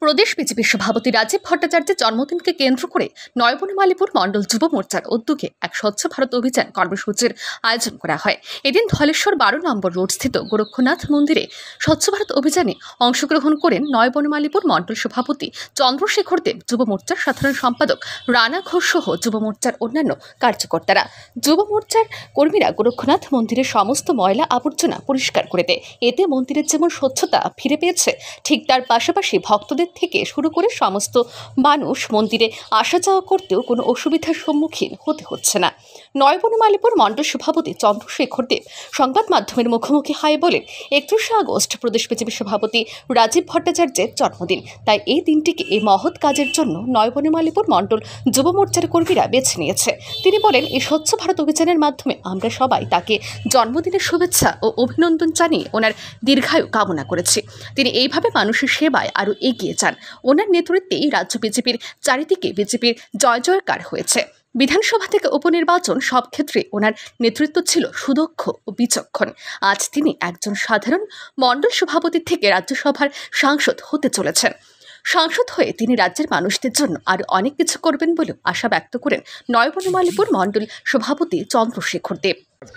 প্রদেশ বিজেপির সভাপতি রাজীব ভট্টাচার্যের জন্মদিনকে কেন্দ্র করে নয়াবনমালীপুর মণ্ডল যুব মোর্চার উদ্যোগে এক স্বচ্ছ ভারত অভিযান কর্মসূচির আয়োজন করা হয়। এদিন ধলেশ্বর 12 নম্বর রোড স্থিত গোরক্ষনাথ মন্দিরে স্বচ্ছ ভারত অভিযানে অংশগ্রহণ করেন নয়াবনমালীপুর মণ্ডল সভাপতি চন্দ্রশেখর দেব, যুব মোর্চার সাধারণ সম্পাদক রানা ঘোষ সহ যুব মোর্চার অন্যান্য কার্যকর্তারা। যুব মোর্চার কর্মীরা গোরক্ষনাথ মন্দিরের সমস্ত ময়লা আবর্জনা পরিষ্কার করে দেয়। এতে মন্দিরের যেমন স্বচ্ছতা ফিরে পেয়েছে, ঠিক তার পাশাপাশি ভক্তদের থেকে শুরু করে সমস্ত মানুষ মন্দিরে আসা যাওয়া করতেও কোনো অসুবিধার সম্মুখীন হতে হচ্ছে না। নয়াবনমালীপুর মণ্ডল সভাপতি চন্দ্রশেখর দেব সংবাদ মাধ্যমের মুখোমুখি হয়ে বলেন, 31শে আগস্ট প্রদেশ বিজেপি সভাপতি রাজীব ভট্টাচার্যের জন্মদিন, তাই এই দিনটিকে এই মহৎ কাজের জন্য নয়াবনমালীপুর মণ্ডল যুব মোর্চার কর্মীরা বেছে নিয়েছে। তিনি বলেন, এই স্বচ্ছ ভারত অভিযানের মাধ্যমে আমরা সবাই তাকে জন্মদিনের শুভেচ্ছা ও অভিনন্দন জানিয়ে ওনার দীর্ঘায়ু কামনা করেছি। তিনি এইভাবে মানুষের সেবায় আরও এগিয়ে যান। ওনার নেতৃত্বেই রাজ্য বিজেপির চারিদিকে বিজেপির জয় জয়কার হয়েছে। বিধানসভা থেকে উপনির্বাচন সব ক্ষেত্রে ওনার নেতৃত্ব ছিল সুদক্ষ ও বিচক্ষণ। আজ তিনি একজন সাধারণ মণ্ডল সভাপতি থেকে রাজ্যসভার সাংসদ হতে চলেছেন। সাংসদ হয়ে তিনি রাজ্যের মানুষদের জন্য আরও অনেক কিছু করবেন বলেও আশা ব্যক্ত করেন নয়াবনমালীপুর মণ্ডল সভাপতি চন্দ্রশেখর দেব।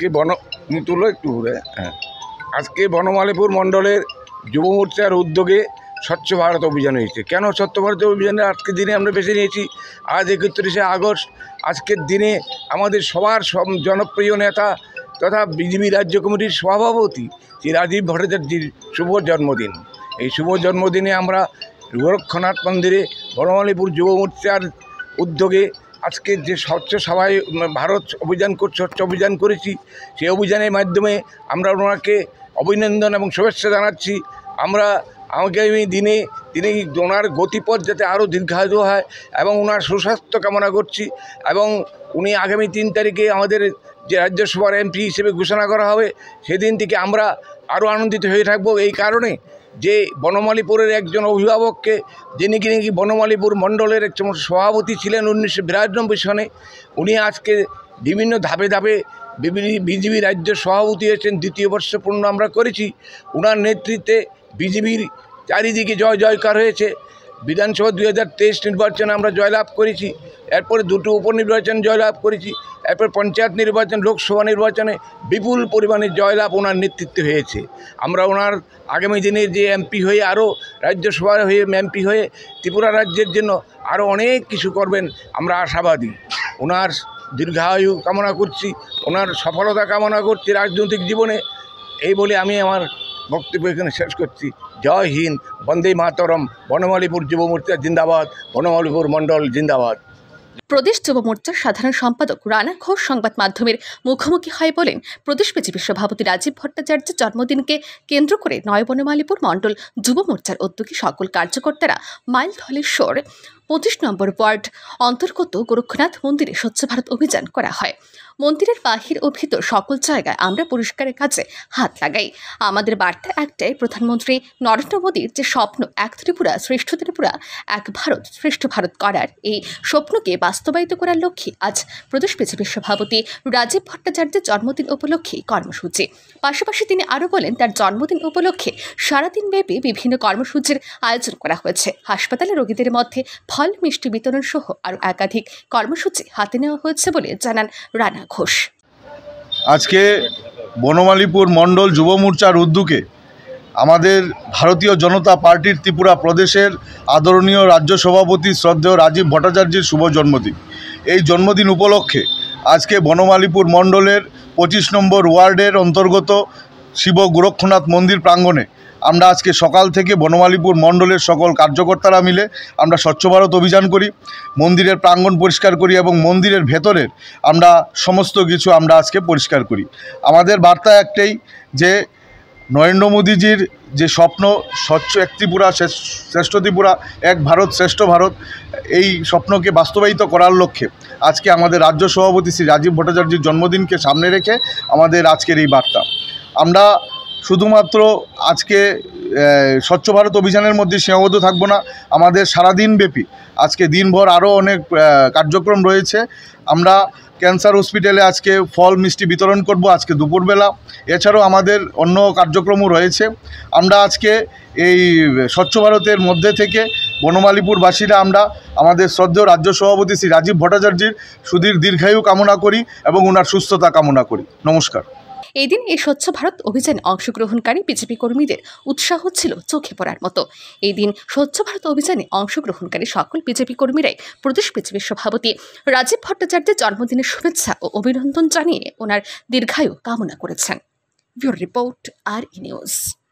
আজকে বনমালীপুর মণ্ডলের যুব মোর্চার উদ্যোগে স্বচ্ছ ভারত অভিযান হয়েছে। কেন স্বচ্ছ ভারত অভিযানে আজকের দিনে আমরা বেছে নিয়েছি? আজ 31শে আগস্ট, আজকের দিনে আমাদের সবার জনপ্রিয় নেতা তথা বিজেপি রাজ্য কমিটির সভাপতি শ্রী রাজীব ভট্টাচার্যের শুভ জন্মদিন। এই শুভ জন্মদিনে আমরা গোরক্ষনাথ মন্দিরে বনমালীপুর যুব মোর্চার উদ্যোগে আজকে যে স্বচ্ছ সভায় ভারত স্বচ্ছ অভিযান করেছি, সেই অভিযানের মাধ্যমে আমরা ওনাকে অভিনন্দন এবং শুভেচ্ছা জানাচ্ছি। আমরা আগামী দিনে তিনি ওনার গতিপথ যাতে আরও দীর্ঘায়ু হয় এবং ওনার সুস্বাস্থ্য কামনা করছি। এবং উনি আগামী 3 তারিখে আমাদের যে রাজ্যসভার এমপি হিসেবে ঘোষণা করা হবে, সেদিন থেকে আমরা আরও আনন্দিত হয়ে থাকব। এই কারণে যে বনমালীপুরের একজন অভিভাবককে, যিনি নাকি বনমালীপুর মণ্ডলের একজন সভাপতি ছিলেন 1992 সনে, উনি আজকে বিভিন্ন ধাপে ধাপে বিজেপি রাজ্য সভাপতি হয়েছেন। 2য় বর্ষ পূর্ণ আমরা করেছি। ওনার নেতৃত্বে বিজেপির চারিদিকে জয় জয়কার হয়েছে। বিধানসভা 2023 নির্বাচনে আমরা জয়লাভ করেছি, এরপরে 2টো উপনির্বাচন জয়লাভ করেছি, এরপর পঞ্চায়েত নির্বাচন, লোকসভা নির্বাচনে বিপুল পরিমাণে জয়লাভ ওনার নেতৃত্বে হয়েছে। আমরা ওনার আগামী দিনে যে এমপি হয়ে, আরও রাজ্যসভার হয়ে এমপি হয়ে ত্রিপুরা রাজ্যের জন্য আরও অনেক কিছু করবেন আমরা আশাবাদী। ওনার দীর্ঘায়ু কামনা করছি, ওনার সফলতা কামনা করছি রাজনৈতিক জীবনে। এই বলে আমি আমার বক্তব্য এখানে শেষ করছি। জয় হিন্দ, বন্দে মাতরম, বনমালীপুর যুব মোর্চা জিন্দাবাদ, বনমালীপুর মণ্ডল জিন্দাবাদ। প্রদেশ যুব মোর্চার সাধারণ সম্পাদক রানা ঘোষ সংবাদ মাধ্যমের মুখোমুখি হয়ে বলেন, প্রদেশ বিজেপির সভাপতি রাজীব ভট্টাচার্যের জন্মদিনকে কেন্দ্র করে নয়াবনমালীপুর মণ্ডল যুব মোর্চার উদ্যোগী সকল কার্যকর্তারা মাইল ধলেশ্বর 25 নম্বর ওয়ার্ড অন্তর্গত গোরক্ষনাথ মন্দিরে স্বচ্ছ ভারত অভিযান করা হয়। মন্দিরের বাহির ও ভিতর সকল জায়গায় আমরা পরিষ্কারের কাজে হাত লাগাই। আমাদের বার্তা একটাই, প্রধানমন্ত্রী নরেন্দ্র মোদীর যে স্বপ্ন, এক ত্রিপুরা শ্রেষ্ঠ ত্রিপুরা, এক ভারত শ্রেষ্ঠ ভারত করার, এই স্বপ্নকে বাস্তবায়িত করার লক্ষ্যে আজ প্রদেশ বিজেপির সভাপতি রাজীব ভট্টাচার্যের জন্মদিন উপলক্ষে কর্মসূচি। পাশাপাশি তিনি আরও বলেন, তার জন্মদিন উপলক্ষে সারাদিনব্যাপী বিভিন্ন কর্মসূচির আয়োজন করা হয়েছে। হাসপাতালে রোগীদের মধ্যে ফল মিষ্টি বিতরণ সহ আরও একাধিক কর্মসূচি হাতে নেওয়া হয়েছে বলে জানান রানা ঘোষ। আজকে বনমালীপুর মণ্ডল যুব মোর্চার উদ্যোগে আমাদের ভারতীয় জনতা পার্টির ত্রিপুরা প্রদেশের আদরণীয় রাজ্য সভাপতি শ্রদ্ধেয় রাজীব ভট্টাচার্যের শুভ জন্মদিন। এই জন্মদিন উপলক্ষে আজকে বনমালীপুর মণ্ডলের 25 নম্বর ওয়ার্ডের অন্তর্গত শিব গোরক্ষনাথ মন্দির প্রাঙ্গণে আমরা আজকে সকাল থেকে বনমালীপুর মণ্ডলের সকল কার্যকর্তারা মিলে আমরা স্বচ্ছ ভারত অভিযান করি, মন্দিরের প্রাঙ্গণ পরিষ্কার করি এবং মন্দিরের ভেতরের আমরা সমস্ত কিছু আমরা আজকে পরিষ্কার করি। আমাদের বার্তা একটাই, যে নরেন্দ্র মোদীজির যে স্বপ্ন, স্বচ্ছ এক ত্রিপুরা শ্রেষ্ঠ ত্রিপুরা, এক ভারত শ্রেষ্ঠ ভারত, এই স্বপ্নকে বাস্তবায়িত করার লক্ষ্যে আজকে আমাদের রাজ্য সভাপতি শ্রী রাজীব ভট্টাচার্যের জন্মদিনকে সামনে রেখে আমাদের আজকের এই বার্তা। আমরা শুধুমাত্র আজকে স্বচ্ছ ভারত অভিযানের মধ্যে সীমাবদ্ধ থাকব না, আমাদের সারাদিনব্যাপী আজকে দিনভর আরও অনেক কার্যক্রম রয়েছে। আমরা ক্যান্সার হসপিটালে আজকে ফল মিষ্টি বিতরণ করব আজকে দুপুরবেলা। এছাড়াও আমাদের অন্য কার্যক্রমও রয়েছে। আমরা আজকে এই স্বচ্ছ ভারতের মধ্যে থেকে বনমালীপুরবাসীরা আমরা আমাদের শ্রদ্ধেয় রাজ্য সভাপতি শ্রী রাজীব ভট্টাচার্যের সুদীর দীর্ঘায়ু কামনা করি এবং ওনার সুস্থতা কামনা করি। নমস্কার। এই দিন এই স্বচ্ছ ভারত অভিযানে অংশগ্রহণকারী বিজেপি কর্মীদের উৎসাহ ছিল চোখে পড়ার মতো। এই দিন স্বচ্ছ ভারত অভিযানে অংশগ্রহণকারী সকল বিজেপি কর্মীরাই প্রদেশ বিজেপির সভাপতি রাজীব ভট্টাচার্যের জন্মদিনের শুভেচ্ছা ও অভিনন্দন জানিয়ে ওনার দীর্ঘায়ু কামনা করেছেন। Bureau report, RE news.